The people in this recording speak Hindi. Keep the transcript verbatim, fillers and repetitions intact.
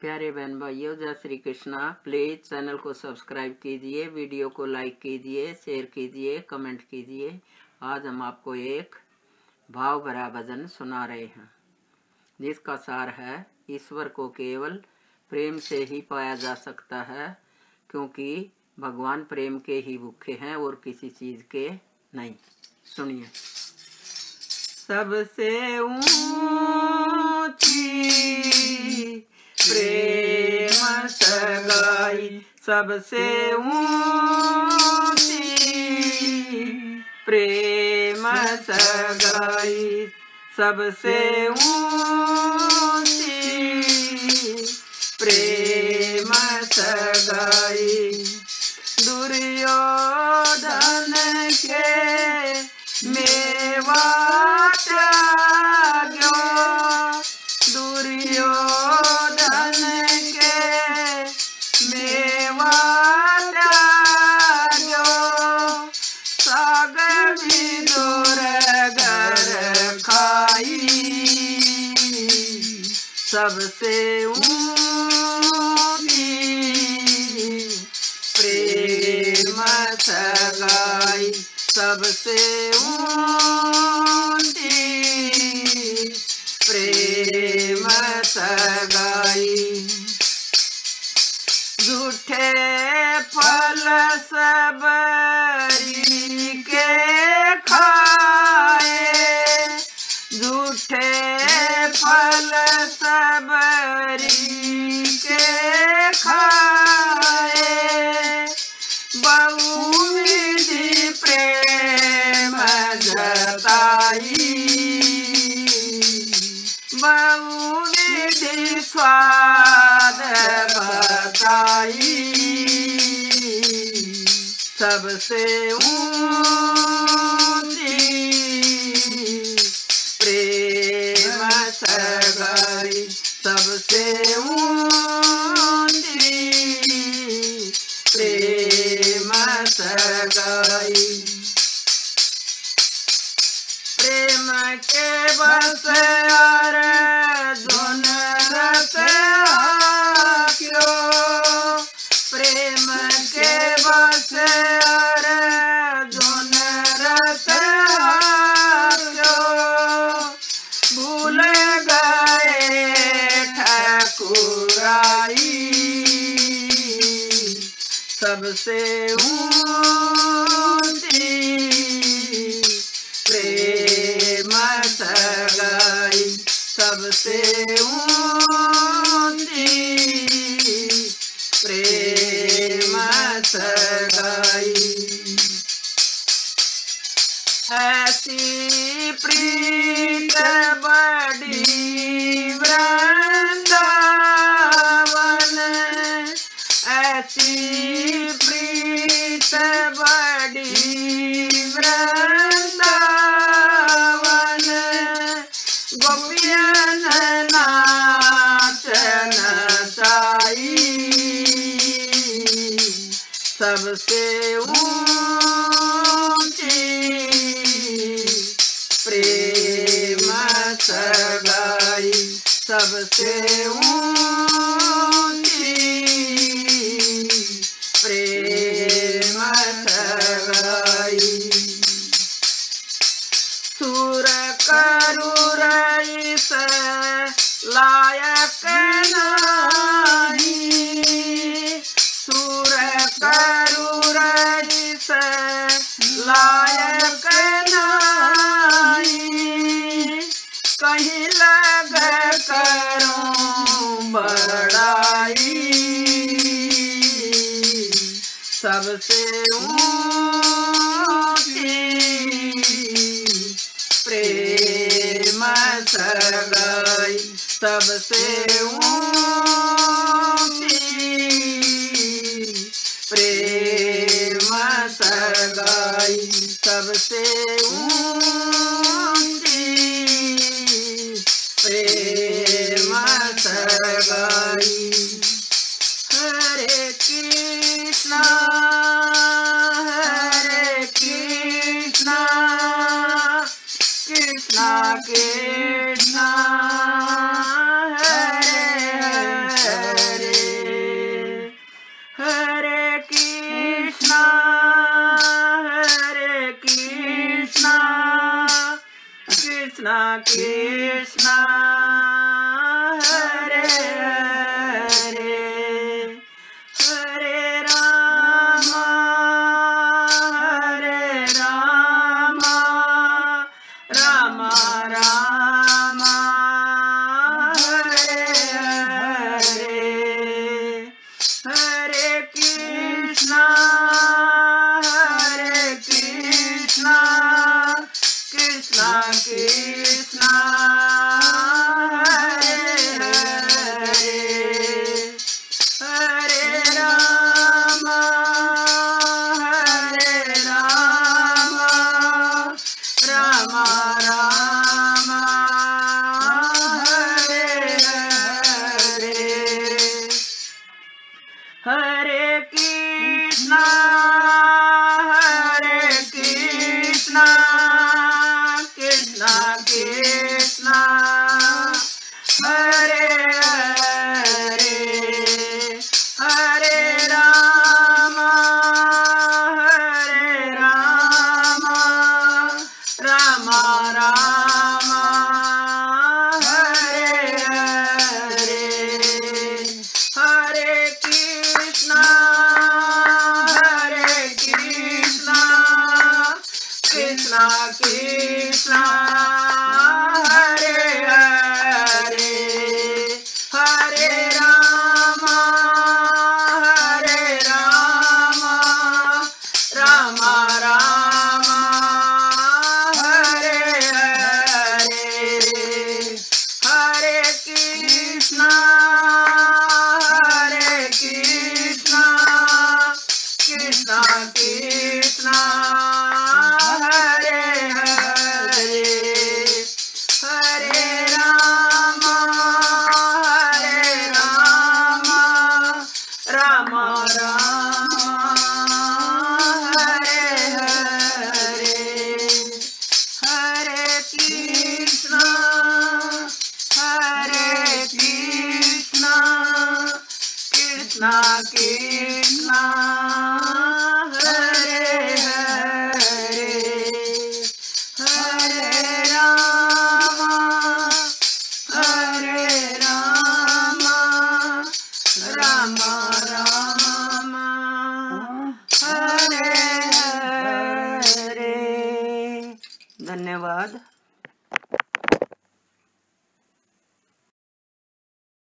प्यारे बहन भाइयों, जय श्री कृष्णा। प्लीज चैनल को सब्सक्राइब कीजिए, वीडियो को लाइक कीजिए, शेयर कीजिए, कमेंट कीजिए। आज हम आपको एक भाव भरा भजन सुना रहे हैं जिसका सार है, ईश्वर को केवल प्रेम से ही पाया जा सकता है, क्योंकि भगवान प्रेम के ही भूखे हैं और किसी चीज के नहीं। सुनिए। सबसे ऊंची प्रेम सगाई, सबसे ऊंची प्रेम सगाई, सबसे ऊंची प्रेम सगाई। दुर्योधन के मेवा त्याग्यो, दुर्योधन के मेवा त्याग्यो, सागर विदुर घर खाई, सबसे ऊंची प्रेम सगाई, सबसे ऊंची प्रेम सगाई। झूठे फल सबरी के खाए, झूठे फल सबरी के खाए, बहुविधि प्रेम जताई, बहुविधि स्वाद बताई, सबसे ऊंची प्रेम सगाई, सबसे ऊंची प्रेम सगाई। प्रेम के बस अर्जुन रथ हाक्यो, प्रेम के बस अर्जुन रथ हाक्यो, भूल गए ठाकुराई, सबसे ऊंची प्रेम सगाई, सबसे ऊंची प्रेम सगाई। ऐसी प्रीत बड़ी वृंदावन, ऐसी प्रीत बड़ी वृंदावन, गोपियन नाचन साई, सबसे ऊंची प्रेम सगाई, सबसे ऊंची प्रेम सगाई। सुर करुर इस लायक नहीं, सुर करुर इस लायक नहीं, कहीं लग करूं बड़ाई, सबसे ऊंची प्रेम सगाई, सबसे ऊंची प्रेम सगाई, सबसे ऊंची प्रेम सगाई। हरे कृष्णा हरे कृष्णा कृष्णा कृष्णा हरे हरे कृष्णा हरे हरे हरे रामा हरे रामा रामा रामा हरे हरे हरे कृष्णा हरे कृष्णा कृष्णा कृष्णा हरे हरे हरे रामा हरे रामा रामा रामा हरे हरे हरे कृष्णा हरे कृष्णा कृष्णा कृष्णा हरे हरे हरे रामा हरे रामा रामा रामा हरे हरे हरे कृष्णा हरे कृष्णा कृष्णा कृष्णा हरे हरे हरे रामा हरे रामा रामा रामा हरे हरे हरे कृष्णा हरे कृष्णा कृष्णा कृष्णा हरे हरे हरे रामा हरे रामा रामा रामा हरे हरे हरे कृष्णा हरे कृष्णा कृष्णा कृष्णा हरे हरे हरे रामा हरे रामा रामा